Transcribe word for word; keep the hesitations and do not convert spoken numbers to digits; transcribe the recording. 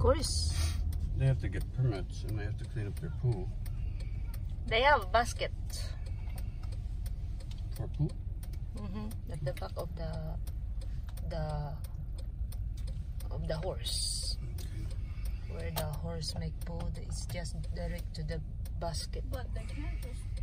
course. They have to get permits and they have to clean up their poo. They have a basket. For poo? Mm-hmm. At the back of the the of the horse. Okay. Where the horse make poo, it's just direct to the basket. But they can't just